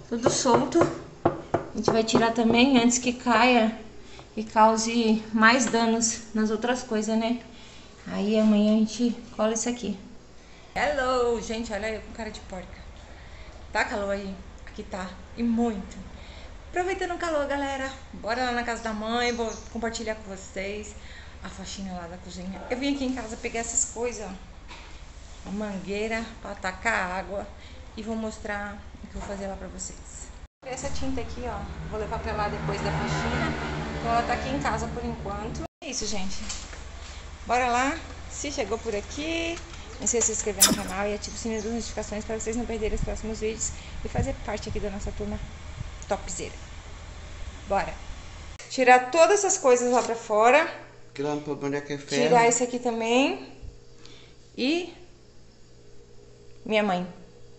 tudo solto. A gente vai tirar também antes que caia e cause mais danos nas outras coisas, né? Aí amanhã a gente cola isso aqui. Hello, gente, olha eu com cara de porca. Tá calor aí? Aqui tá, e muito. Aproveitando o calor, galera, bora lá na casa da mãe, vou compartilhar com vocês a faxina lá da cozinha. Eu vim aqui em casa pegar essas coisas, ó, a mangueira pra atacar água e vou mostrar o que eu vou fazer lá pra vocês. Essa tinta aqui, ó, vou levar pra lá depois da faxina, então ela tá aqui em casa por enquanto. É isso, gente. Bora lá, se chegou por aqui, não esqueça de se inscrever no canal e ative o sininho das notificações para vocês não perderem os próximos vídeos e fazer parte aqui da nossa turma topzera. Bora! Tirar todas essas coisas lá pra fora. Tirar esse aqui também. E minha mãe.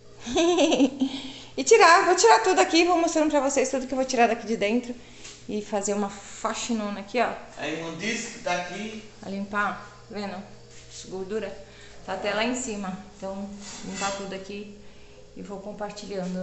E vou tirar tudo aqui, vou mostrando pra vocês tudo que eu vou tirar daqui de dentro. E fazer uma faxinona aqui, ó. Aí não disse que tá aqui. A limpar, tá vendo? Essa gordura tá até lá em cima. Então, limpar tudo aqui e vou compartilhando.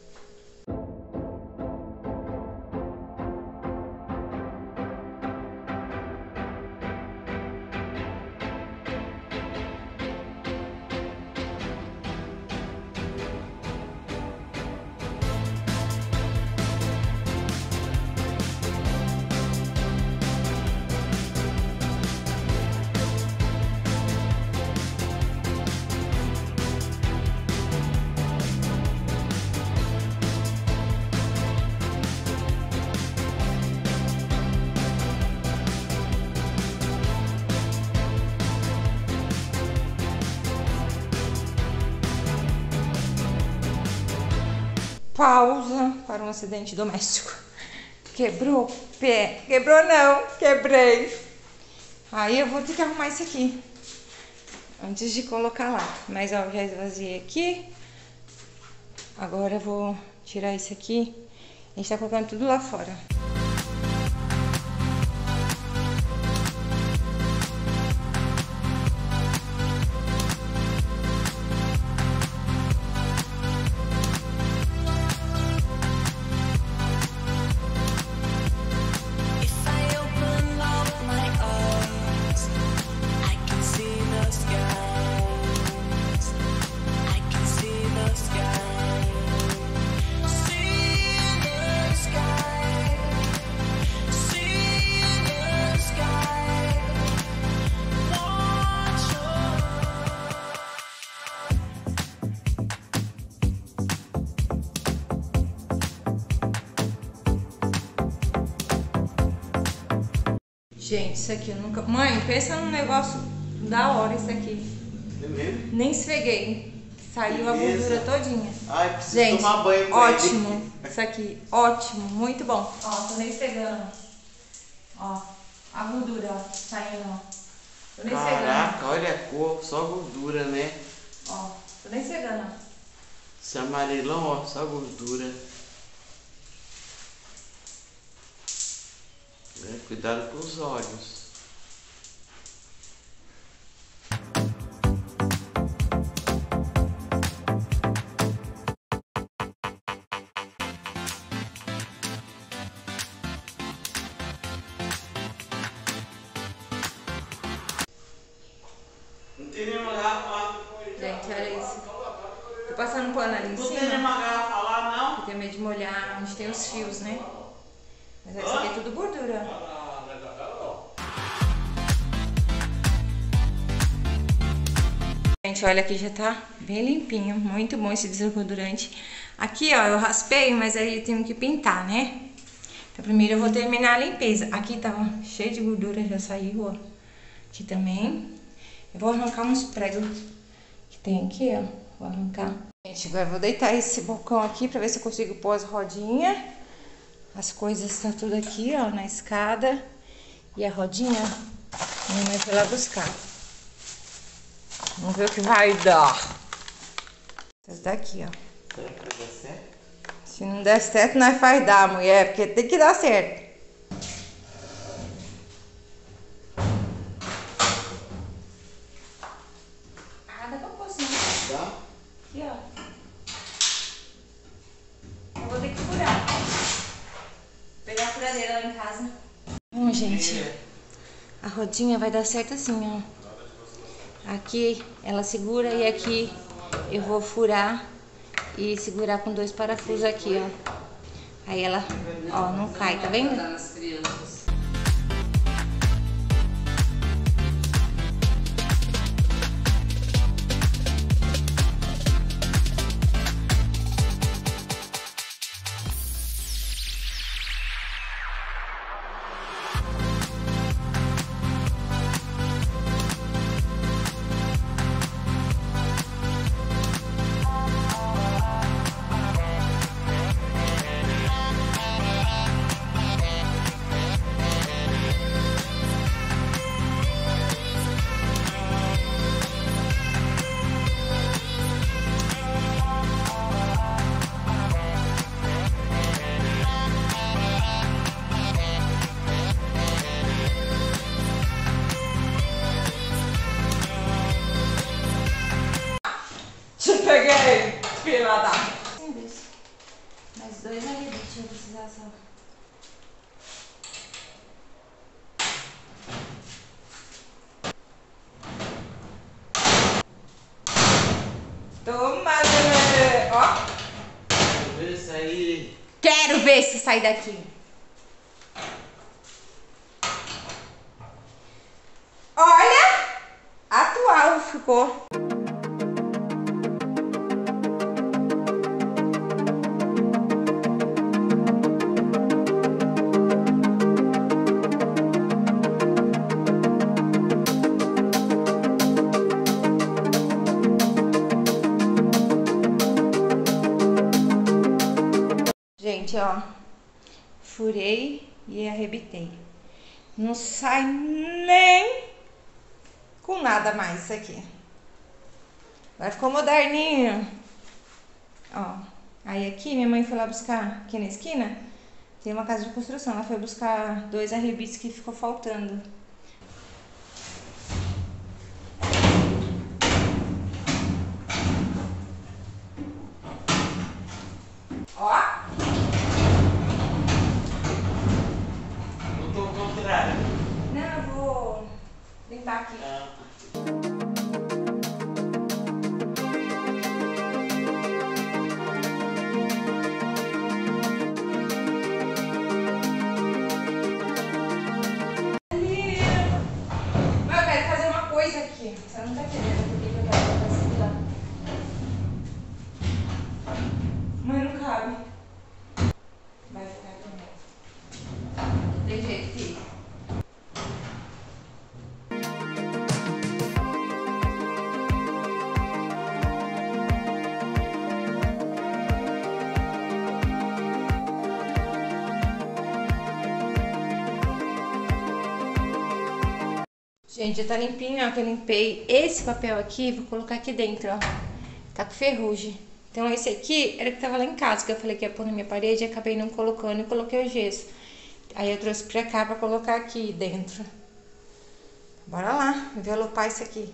Pausa para um acidente doméstico. Quebrou o pé. Quebrou não, quebrei. Aí eu vou ter que arrumar isso aqui antes de colocar lá. Mas ó, já esvaziei aqui. Agora eu vou tirar isso aqui. A gente tá colocando tudo lá fora. Gente, isso aqui eu nunca... Mãe, pensa num negócio da hora isso aqui. É mesmo? Nem esfreguei. Saiu a gordura todinha. Ai, preciso gente, tomar banho com ótimo. Isso aqui, ótimo, muito bom. Ó, tô nem esfregando. Ó, a gordura, ó, saindo, ó. Tô nem esfregando. Caraca, olha a cor, só gordura, né? Ó, tô nem esfregando, ó. Esse amarelão, ó, só gordura. Cuidado com os olhos. Não tem nenhuma garrafa lá. Gente, olha isso. Tô passando pano ali em cima. Não tem nenhuma garrafa lá, não? Eu tenho medo de molhar onde tem os fios, né? Mas isso aqui é tudo gordura. Gente, olha aqui, já tá bem limpinho. Muito bom esse desengordurante. Aqui, ó, eu raspei, mas aí eu tenho que pintar, né? Então, primeiro eu vou terminar a limpeza. Aqui tava cheio de gordura, já saiu, ó. Aqui também. Eu vou arrancar uns pregos que tem aqui, ó. Vou arrancar. Gente, agora eu vou deitar esse balcão aqui pra ver se eu consigo pôr as rodinhas. As coisas tá tudo aqui, ó, na escada. E a rodinha, minha mãe foi lá buscar. Vamos ver o que vai dar. Essa daqui, ó. Será que vai dar certo? Se não der certo, nós faz dar, mulher, porque tem que dar certo. Ah, dá pra pôr sim. Dá? Aqui, ó. Eu vou furadeira lá em casa. Bom, gente, a rodinha vai dar certo assim, ó. Aqui ela segura e aqui eu vou furar e segurar com 2 parafusos aqui, ó. Aí ela, ó, não cai, tá vendo? Peguei, filha da... Mais 2 ali, deixa eu precisar só. Toma, bebê. Ó. Vê isso aí. Quero ver se sai daqui. Olha, atual ficou. Gente, ó, furei e arrebitei. Não sai nem com nada mais isso aqui. Agora ficou moderninho. Ó, aí aqui minha mãe foi lá buscar, aqui na esquina, tem uma casa de construção. Ela foi buscar 2 arrebites que ficou faltando. Ó. Botou o contrário. Não, eu vou limpar aqui. Mas eu quero fazer uma coisa aqui. Você não tá entendendo por que eu quero fazer isso lá. Mas não cabe. Vai ficar também. Não tem jeito, filho. Gente, já tá limpinho, ó, que eu limpei esse papel aqui, vou colocar aqui dentro, ó. Tá com ferrugem. Então esse aqui era que tava lá em casa, que eu falei que ia pôr na minha parede, e acabei não colocando e coloquei o gesso. Aí eu trouxe pra cá pra colocar aqui dentro. Bora lá, envelopar isso aqui.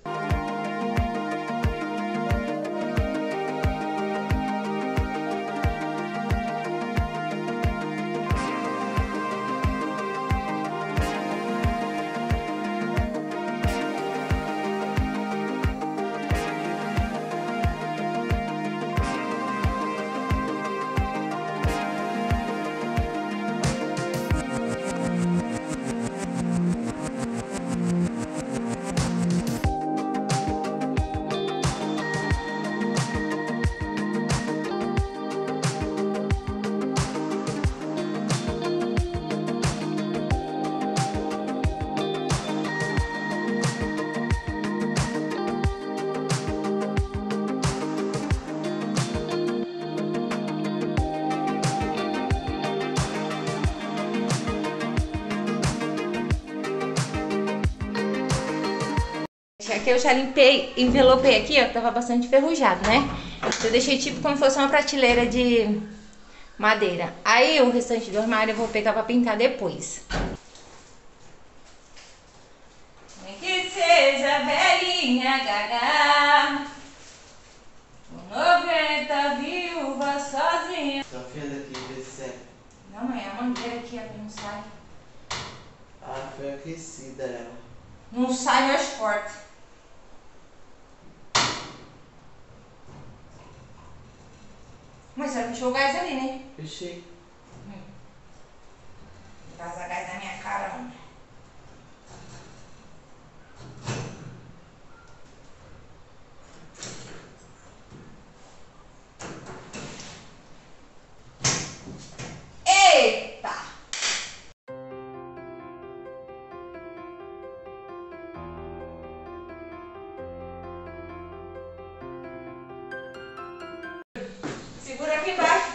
Aqui eu já limpei, envelopei aqui, ó, tava bastante enferrujado, né? Eu deixei tipo como se fosse uma prateleira de madeira. Aí o restante do armário eu vou pegar pra pintar depois. Nem que seja velhinha gaga, com 90 viúva sozinha. Tá vendo aqui, vê se é. Não é. mangueira aqui, ó, que não sai. Ah, foi aquecida ela. Não sai mais forte. Mas você puxou o gás ali, né? Fechei. Vaza gás na minha cara, mano. Eita! Segura aqui embaixo.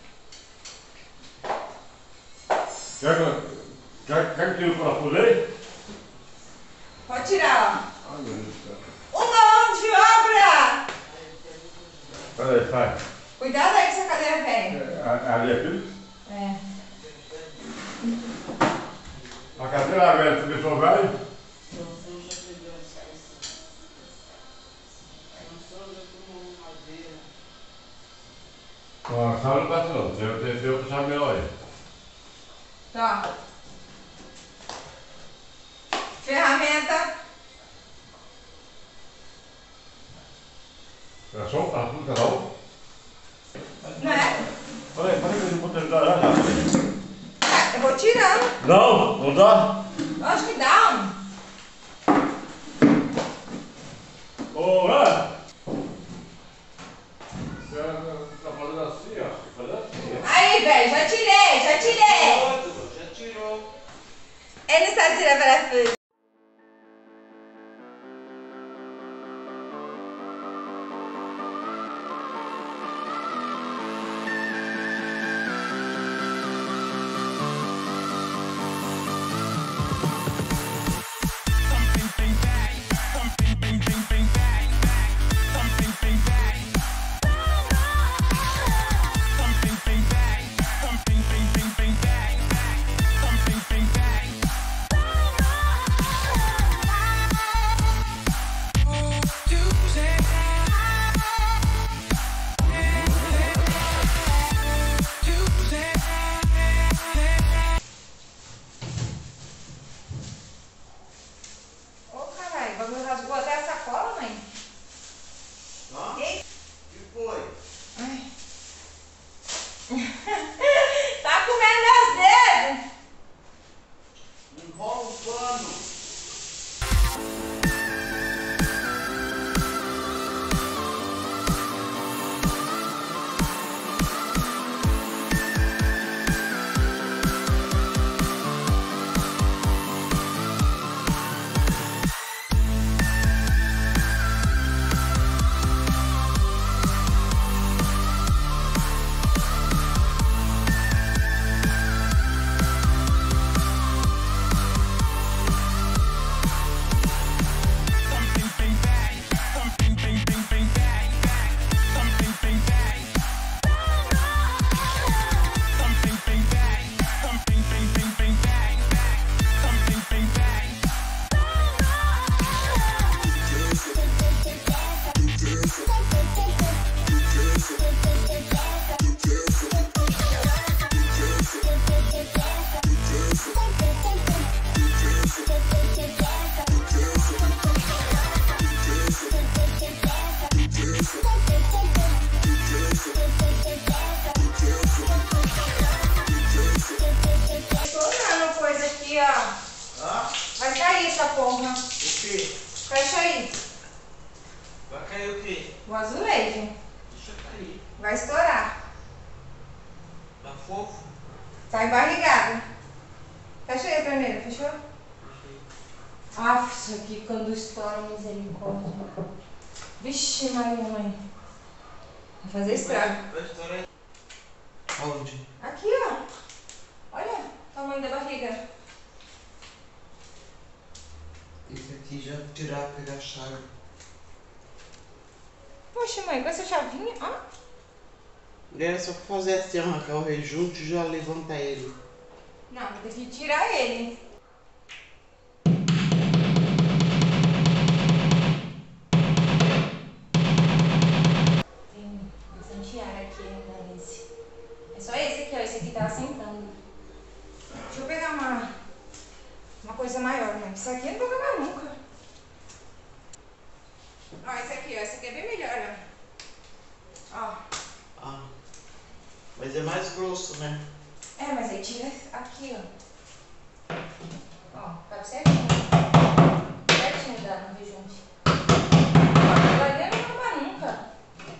Quer que tire o parafuso aí? Pode tirar, Ai, meu Deus do céu. ó. Mão de obra! Peraí, sai. Cuidado aí com essa cadeira velha. Ali é aquilo? É. A cadeira velha, você deixou velho? Não, a chave não bate não. Tem outra chave melhor aí. Tá. Ferramenta. É só um parafuso cada um? Não é? Olha aí, para que eu não vou tentar já. Eu vou tirando. Não, não dá. Acho que dá. Ô, Ana! Você tá fazendo assim, ó. Fazendo assim, ó. Aí, velho, já tirei. Outro, já tirou. Ele está tirando parafuso. Ô, caralho, o bagulho rasgou até a sacola, mãe. Ó. Ei. O que foi? Ai. Tá comendo meus dedos. Enrola o pano. Estourando coisa aqui, ó. Ó. Vai cair essa porra. O quê? Fecha aí. Vai cair o quê? O azulejo. Deixa cair. Vai estourar. Tá fofo? Tá embarrigado. Fecha aí primeiro, fechou? Ah, isso aqui quando estoura, misericórdia. Vixe, Maria, mãe. Vai fazer estrago. Vai estourar aí. Onde? Aqui, ó. Olha o tamanho da barriga. Esse aqui já tirar, pegar a chave. Poxa, mãe, com essa chavinha, ó. Era só fazer assim, arrancar o rejunte e já levantar ele. Não, vou ter que tirar ele. Tem bastante ar aqui ainda nesse. É só esse aqui, ó. Esse aqui tá assentando. tira aqui, ó. Ó, cabe certinho. Certinho dá no rejunte. Ó, ali não acaba nunca.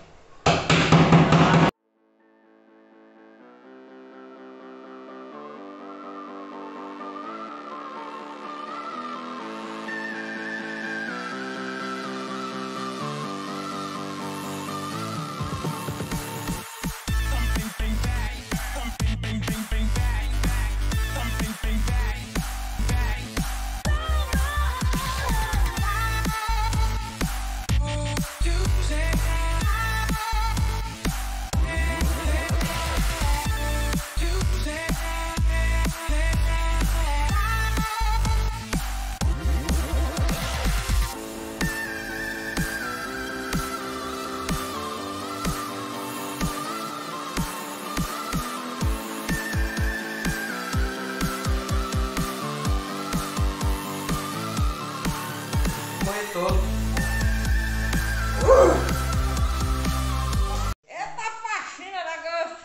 Eita faxina da gosto.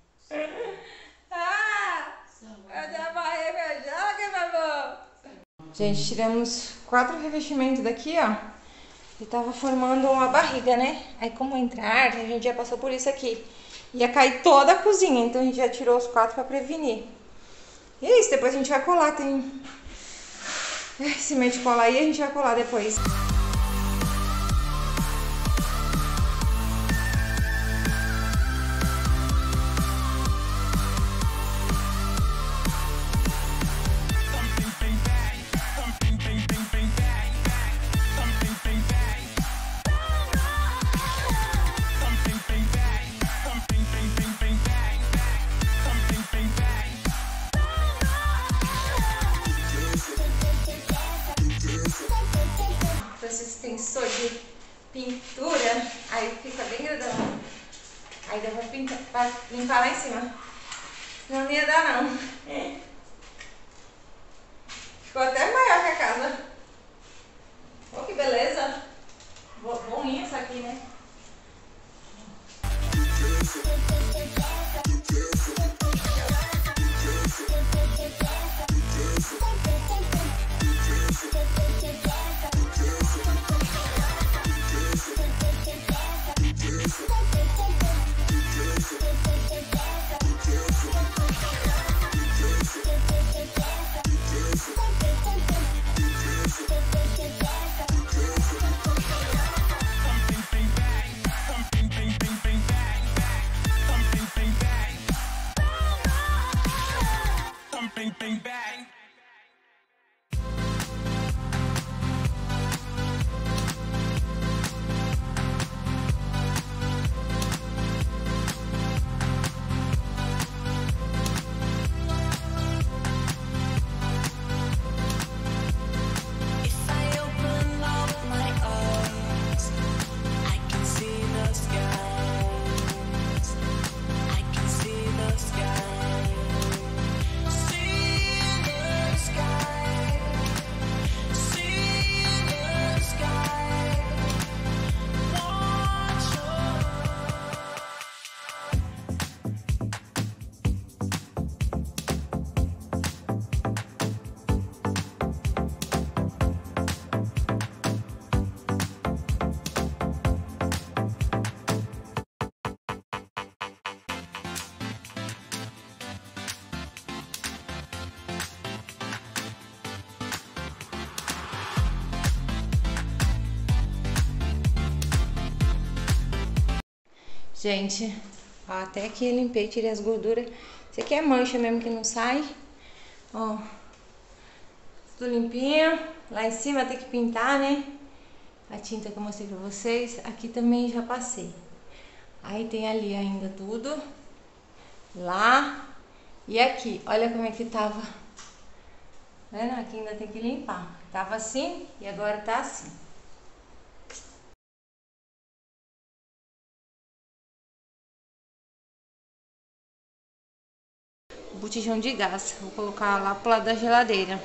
Ah, eu já barrei meu jogo, meu amor. Gente, tiramos 4 revestimentos daqui, ó. E tava formando uma barriga, né? Aí como entrar, a gente já passou por isso aqui. Ia cair toda a cozinha, então a gente já tirou os 4 pra prevenir. E é isso, depois a gente vai colar, tem... cimento de colar aí, a gente vai colar depois. Esse extensor de pintura, aí fica bem grandão. Aí dá pra limpar lá em cima. Não ia dar não. Ficou até maior que a casa. Oh, que beleza. Boninho isso aqui, né? Gente, ó, até aqui eu limpei, tirei as gorduras. Isso aqui é mancha mesmo que não sai. Ó, tudo limpinho. Lá em cima tem que pintar, né? A tinta que eu mostrei pra vocês. Aqui também já passei. Aí tem ali ainda tudo. Lá e aqui. Olha como é que tava. Tá vendo? Aqui ainda tem que limpar. Tava assim e agora tá assim. Botijão de gás. Vou colocar lá pro lado da geladeira.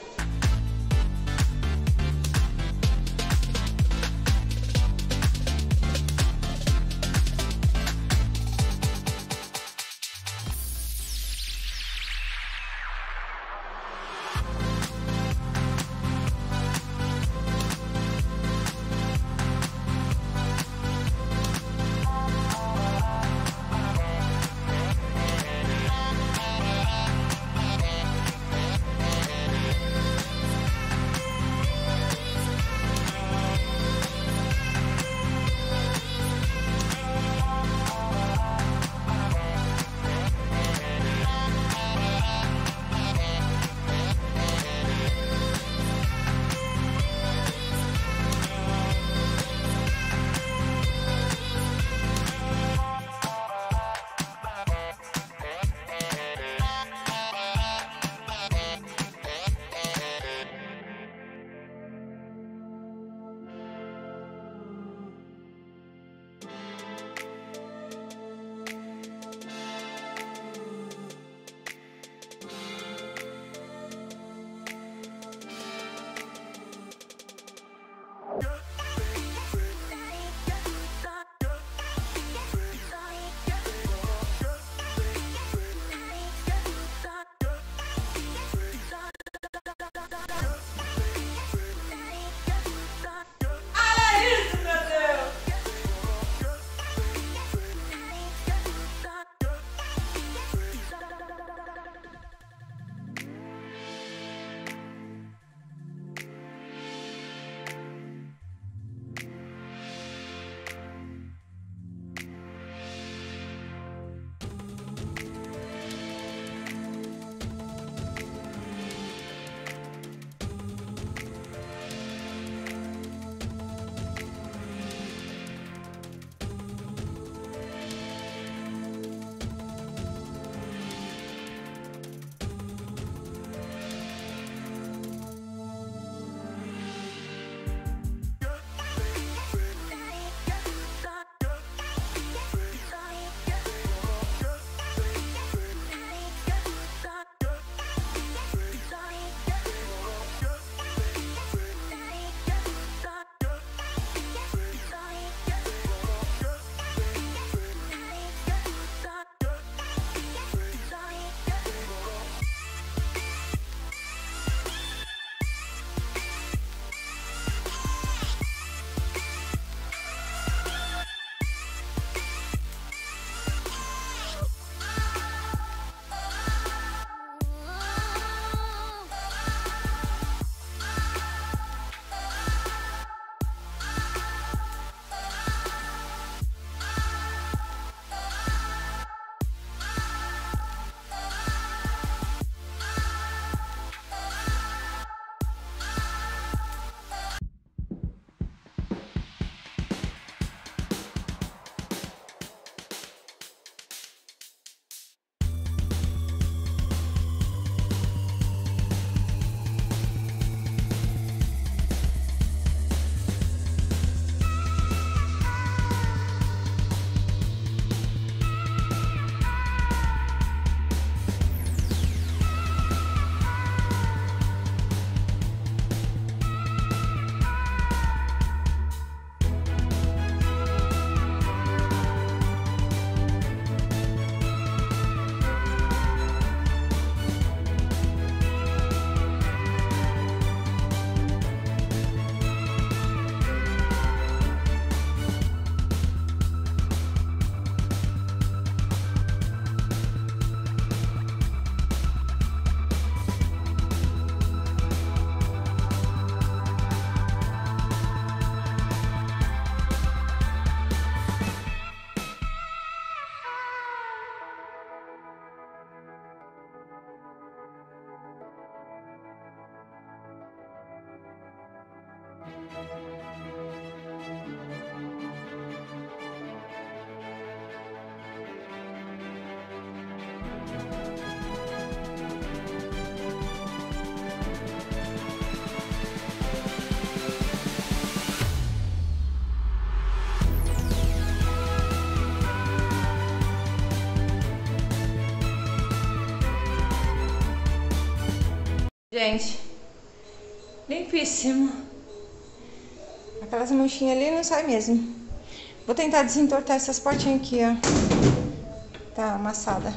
Gente, limpíssimo. Aquelas manchinhas ali não sai mesmo. Vou tentar desentortar essas portinhas aqui, ó. Tá amassada.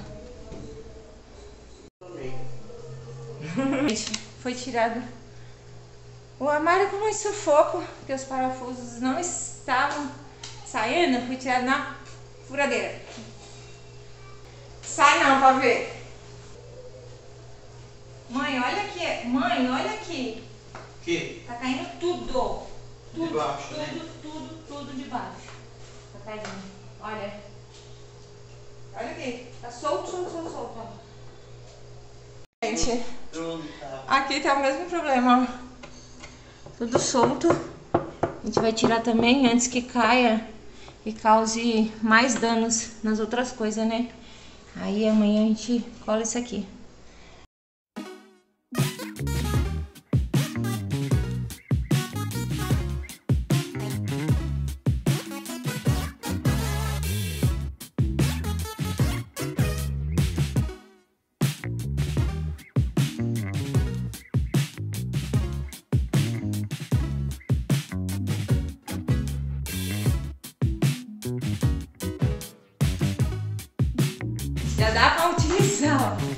Gente, foi tirado o armário com muito sufoco, porque os parafusos não estavam saindo. Foi tirado na furadeira. Sai não, pra ver. Mãe, olha aqui. Mãe, olha aqui. Que? Tá caindo tudo. Tudo, De baixo, tudo, né? tudo de baixo. Tá caindo. Olha. Olha aqui. Tá solto. Ó. Gente, aqui tá o mesmo problema, ó. Tudo solto. A gente vai tirar também antes que caia e cause mais danos nas outras coisas, né? Aí amanhã a gente cola isso aqui. Já dá pra utilizar, ó.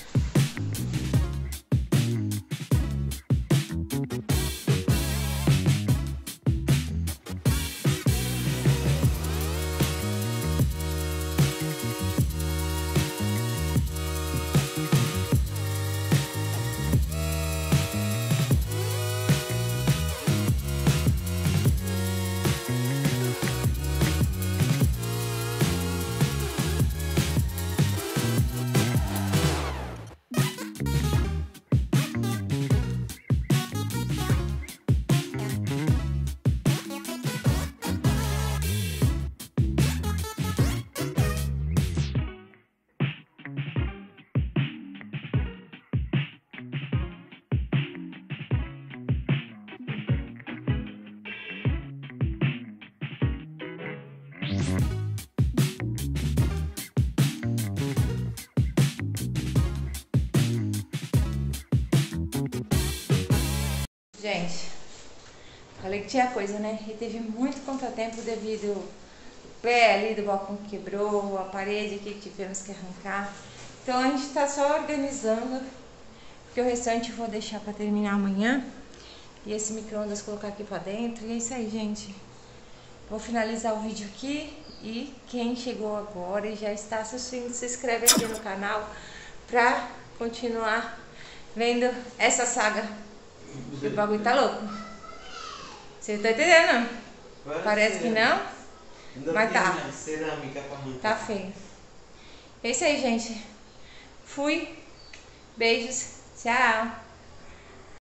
Gente, falei que tinha coisa, né? E teve muito contratempo devido ao pé ali do balcão que quebrou, a parede aqui que tivemos que arrancar. Então a gente tá só organizando, porque o restante eu vou deixar pra terminar amanhã. E esse micro-ondas colocar aqui pra dentro. E é isso aí, gente. Vou finalizar o vídeo aqui. E quem chegou agora e já está assistindo, se inscreve aqui no canal pra continuar vendo essa saga. E o bagulho tá louco. Você tá entendendo? Parece que não, mas tá. Cerâmica pra manter. Tá feio. É isso aí, gente. Fui. Beijos. Tchau.